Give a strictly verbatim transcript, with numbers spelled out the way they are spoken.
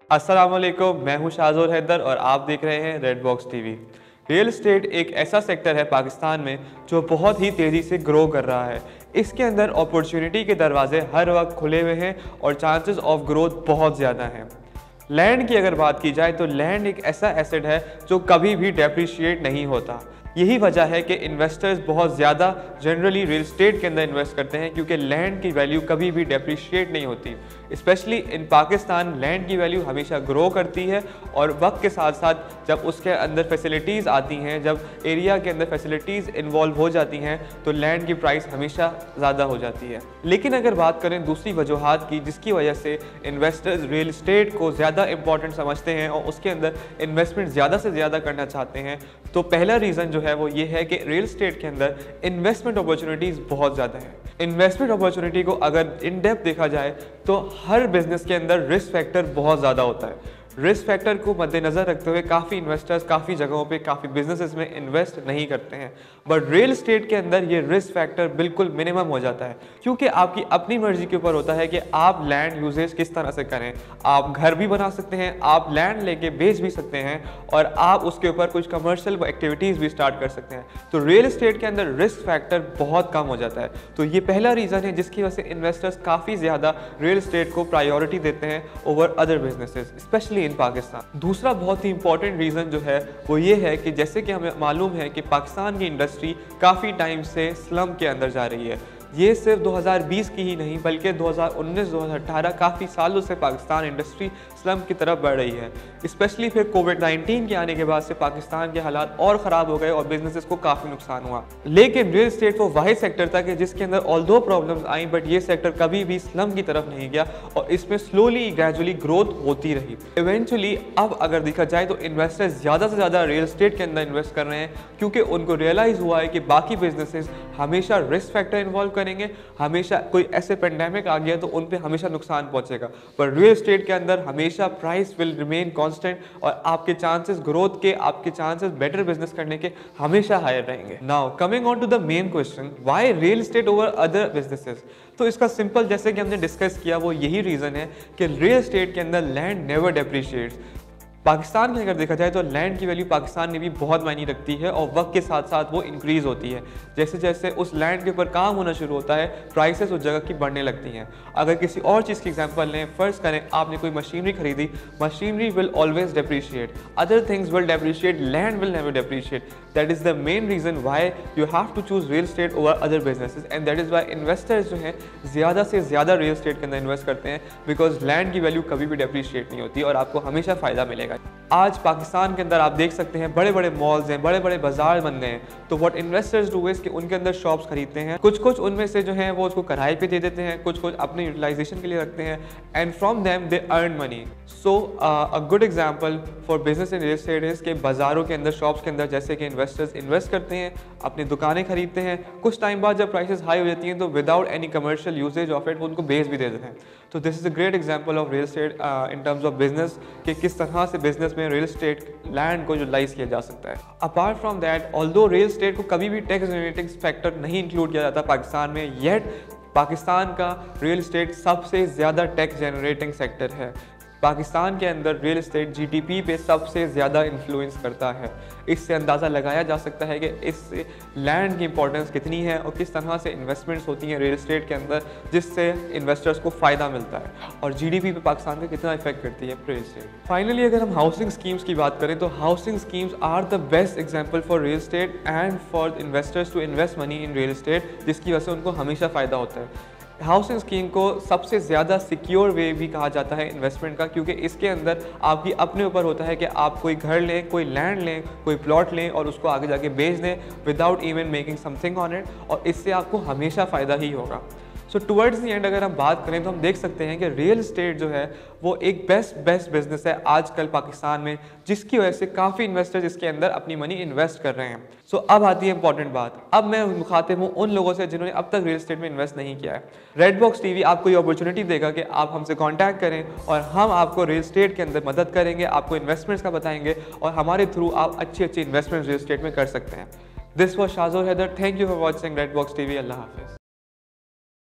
अस्सलाम वालेकुम, मैं हूं शाहज़ोर हैदर और आप देख रहे हैं red box TV. Real estate एक ऐसा सेक्टर है पाकिस्तान में जो बहुत ही तेज़ी से ग्रो कर रहा है। इसके अंदर अपॉर्चुनिटी के दरवाजे हर वक्त खुले हुए हैं और चांसेस ऑफ ग्रोथ बहुत ज़्यादा हैं। लैंड की अगर बात की जाए तो लैंड एक ऐसा एसेट है जो कभी भी डेप्रिशिएट नहीं होता। यही वजह है कि इन्वेस्टर्स बहुत ज़्यादा जनरली रियल एस्टेट के अंदर इन्वेस्ट करते हैं क्योंकि लैंड की वैल्यू कभी भी डेप्रिशिएट नहीं होती। स्पेशली इन पाकिस्तान लैंड की वैल्यू हमेशा ग्रो करती है और वक्त के साथ साथ जब उसके अंदर फैसिलिटीज़ आती हैं, जब एरिया के अंदर फैसिलिटीज़ इन्वॉल्व हो जाती हैं तो लैंड की प्राइस हमेशा ज़्यादा हो जाती है। लेकिन अगर बात करें दूसरी वजूहात की जिसकी वजह से इन्वेस्टर्स रियल एस्टेट को ज़्यादा इंपॉर्टेंट समझते हैं और उसके अंदर इन्वेस्टमेंट ज़्यादा से ज़्यादा करना चाहते हैं, तो पहला रीज़न जो है वो ये है कि रियल एस्टेट के अंदर इन्वेस्टमेंट अपॉर्चुनिटीज़ बहुत ज़्यादा है। इन्वेस्टमेंट अपॉर्चुनिटी को अगर इन डेप्थ देखा जाए तो हर बिजनेस के अंदर रिस्क फैक्टर बहुत ज़्यादा होता है। रिस्क फैक्टर को मद्देनज़र रखते हुए काफ़ी इन्वेस्टर्स काफ़ी जगहों पे काफ़ी बिजनेसेस में इन्वेस्ट नहीं करते हैं, बट रियल एस्टेट के अंदर ये रिस्क फैक्टर बिल्कुल मिनिमम हो जाता है क्योंकि आपकी अपनी मर्जी के ऊपर होता है कि आप लैंड यूजेज किस तरह से करें। आप घर भी बना सकते हैं, आप लैंड लेके बेच भी सकते हैं और आप उसके ऊपर कुछ कमर्शियल एक्टिविटीज़ भी स्टार्ट कर सकते हैं। तो रियल एस्टेट के अंदर रिस्क फैक्टर बहुत कम हो जाता है। तो ये पहला रीज़न है जिसकी वजह से इन्वेस्टर्स काफ़ी ज़्यादा रियल एस्टेट को प्रायोरिटी देते हैं over other businesses, specially in Pakistan. दूसरा बहुत ही इंपॉर्टेंट रीज़न जो है वो ये है कि जैसे कि हमें मालूम है कि पाकिस्तान की इंडस्ट्री काफ़ी टाइम से स्लम के अंदर जा रही है। ये सिर्फ दो हज़ार बीस की ही नहीं बल्कि दो हज़ार उन्नीस दो हज़ार अठारह काफ़ी सालों से पाकिस्तान इंडस्ट्री स्लम की तरफ बढ़ रही है। स्पेशली फिर कोविड नाइन्टीन के आने के बाद से पाकिस्तान के हालात और ख़राब हो गए और बिजनेसेस को काफ़ी नुकसान हुआ। लेकिन रियल एस्टेट वो वाहिद सेक्टर था कि जिसके अंदर ऑल दो प्रॉब्लम्स आई बट ये सेक्टर कभी भी स्लम की तरफ नहीं गया और इसमें स्लोली ग्रेजुअली ग्रोथ होती रही। इवेंचुअली अब अगर देखा जाए तो इन्वेस्टर्स ज़्यादा से ज़्यादा रियल एस्टेट के अंदर इन्वेस्ट कर रहे हैं क्योंकि उनको रियलाइज़ हुआ है कि बाकी बिजनेसेस हमेशा रिस्क फैक्टर इन्वॉल्व करेंगे, हमेशा कोई ऐसे पेंडेमिक आ गया तो उन पे हमेशा नुकसान पहुंचेगा, पर रियल एस्टेट के अंदर हमेशा प्राइस विल रिमेन कांस्टेंट और आपके चांसेस ग्रोथ के, आपके चांसेस बेटर बिजनेस करने के हमेशा हायर रहेंगे। Now coming on to the main question, why real estate over other businesses? तो इसका सिंपल जैसे कि हमने डिस्कस किया वो यही रीज़न है कि रियल एस्टेट के अंदर लैंड नेवर डेप्रिशिएट्स। पाकिस्तान में अगर देखा जाए तो लैंड की वैल्यू पाकिस्तान में भी बहुत मायने रखती है और वक्त के साथ साथ वो इंक्रीज़ होती है। जैसे जैसे उस लैंड के ऊपर काम होना शुरू होता है प्राइसेस उस जगह की बढ़ने लगती हैं। अगर किसी और चीज़ की एग्जांपल लें, फर्ज करें आपने कोई मशीनरी खरीदी, machinery will always depreciate, other things will depreciate, land will never depreciate. That is the main reason why you have to choose real estate over other businesses and that is why investors जो हैं ज़्यादा से ज़्यादा real estate के अंदर invest करते हैं because land की वैल्यू कभी भी डेप्रिशिएट नहीं होती और आपको हमेशा फ़ायदा मिलेगा। आज पाकिस्तान के अंदर आप देख सकते हैं बड़े बड़े मॉल्स हैं, बड़े बड़े बाजार बन गए हैं, तो व्हाट इन्वेस्टर्स डू इज कि उनके अंदर शॉप्स खरीदते हैं, कुछ कुछ उनमें से जो है वो उसको किराए पे दे देते हैं, कुछ कुछ अपने यूटिलाइजेशन के लिए रखते हैं and from them they earn money. So a good example for business in real estate is के बाज़ारों के अंदर, शॉप्स के अंदर जैसे कि इन्वेस्टर्स इन्वेस्ट करते हैं, अपनी दुकानें खरीदते हैं, कुछ टाइम बाद जब प्राइसेस हाई हो जाती हैं तो without any commercial usages of it वो उनको बेच भी दे देते हैं। तो this is a great example of real estate in terms of business कि किस तरह से बिजनेस में रियल एस्टेट लैंड को यूटिलाइज किया जा सकता है। Apart from that, although real estate को कभी भी टैक्स जनरेटिंग फैक्टर नहीं इंक्लूड किया जाता पाकिस्तान में, येट पाकिस्तान का रियल एस्टेट सबसे ज़्यादा टैक्स जनरेटिंग सेक्टर है। पाकिस्तान के अंदर रियल एस्टेट जीडीपी पे सबसे ज़्यादा इन्फ्लुएंस करता है। इससे अंदाज़ा लगाया जा सकता है कि इससे लैंड की इंपॉर्टेंस कितनी है और किस तरह से इन्वेस्टमेंट्स होती हैं रियल एस्टेट के अंदर जिससे इन्वेस्टर्स को फ़ायदा मिलता है और जीडीपी पे पाकिस्तान का कितना इफेक्ट करती है रियल एस्टेट। फाइनली अगर हम हाउसिंग स्कीम्स की बात करें तो housing schemes are the best example for real estate and for investors to invest money in real estate, जिसकी वजह से उनको हमेशा फ़ायदा होता है। हाउसिंग स्कीम को सबसे ज़्यादा सिक्योर वे भी कहा जाता है इन्वेस्टमेंट का क्योंकि इसके अंदर आपकी अपने ऊपर होता है कि आप कोई घर लें, कोई लैंड लें, कोई प्लॉट लें और उसको आगे जाके बेच दें without even making something on it और इससे आपको हमेशा फ़ायदा ही होगा। सो टुवर्ड्स दी एंड अगर हम बात करें तो हम देख सकते हैं कि रियल एस्टेट जो है वो एक बेस्ट बेस्ट बिजनेस है आजकल पाकिस्तान में, जिसकी वजह से काफ़ी इन्वेस्टर्स इसके अंदर अपनी मनी इन्वेस्ट कर रहे हैं। सो so, अब आती है इंपॉर्टेंट बात, अब मैं मुखातिब हूँ उन लोगों से जिन्होंने अब तक रियल एस्टेट में इन्वेस्ट नहीं किया है। रेड बॉक्स टीवी आपको ये अपॉर्चुनिटी देगा कि आप हमसे कांटेक्ट करें और हम आपको रियल एस्टेट के अंदर मदद करेंगे, आपको इन्वेस्टमेंट्स का बताएंगे और हमारे थ्रू आप अच्छी अच्छी इन्वेस्टमेंट रियल एस्टेट में कर सकते हैं। This was Shahzor Haider, thank you for watching red box TV. अल्लाह हाफिज़।